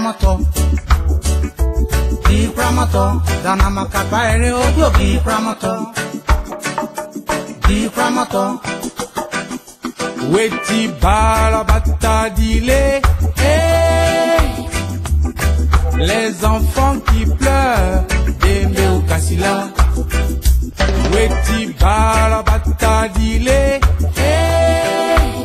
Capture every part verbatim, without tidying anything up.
Gipramato, Gipramato, Dana Makapare Odio Gipramato, Gipramato. Weti balabata dile, hey. Les enfants qui pleurent, Dembe ou Kassila. Weti balabata dile, hey.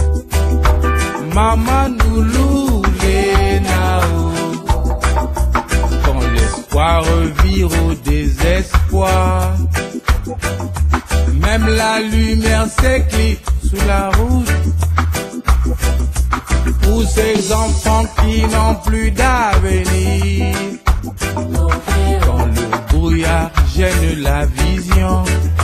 Maman nous loue les nao. Quand l'espoir revire au désespoir, même la lumière s'éclipse sous la route. Pour ces enfants qui n'ont plus d'avenir, quand le brouillard gêne la vision,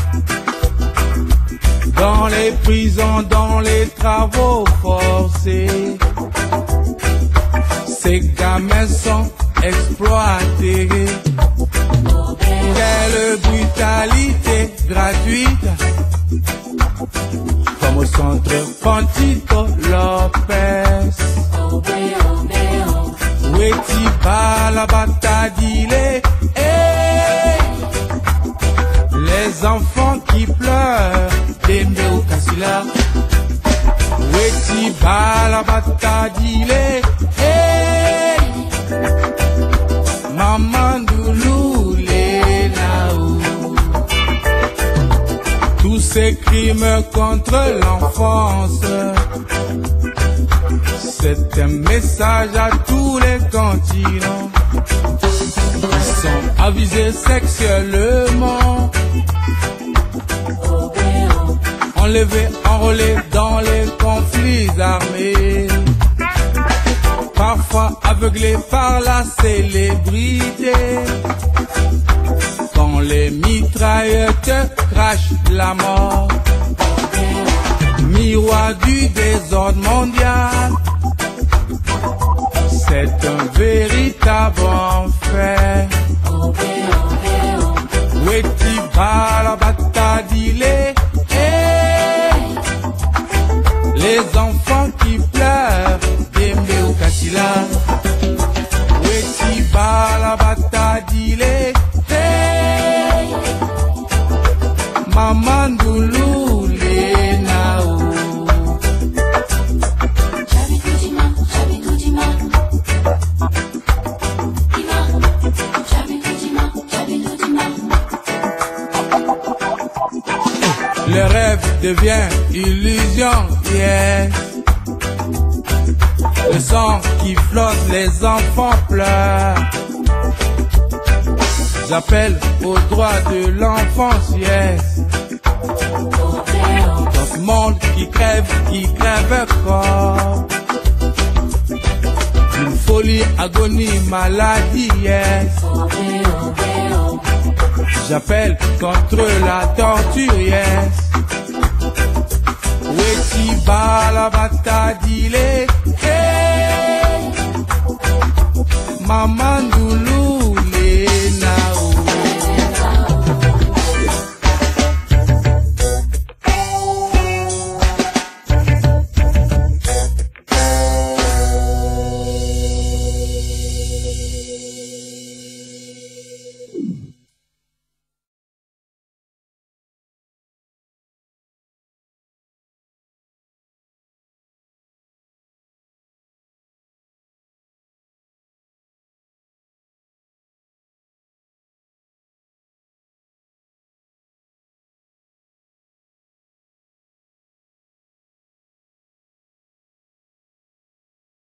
dans les prisons, dans les travaux forcés, ces gamins sont exploités. Quelle brutalité gratuite, comme au centre Pantito Lopez. Weti balabata dile, hey. Les enfants qui pleurent, Dembe ou Kassila. Weti balabata dile, hey. Maman Doulou les naou. Tous ces crimes contre l'enfance, c'est un message à tous les continents. Ils sont avisés sexuellement, enlevés, enrôlés dans les conflits armés, parfois aveuglés par la célébrité. Quand les mitrailleurs te crachent la mort, miroir du désordre mondial, c'est un véritable enfer. Weti balabata dile, hey. Les enfants qui pleurent, Dembe ou Kassila. Weti balabata dile, hey. Maman Doulou les nao. Le rêve devient illusion, yes. Le sang qui flotte, les enfants pleurent. J'appelle au droit de l'enfance, yes. Dans ce monde qui crève, qui crève corps, une folie, agonie, maladie, yes. J'appelle contre la torture, yes. Weti balabata dile, hey. Maman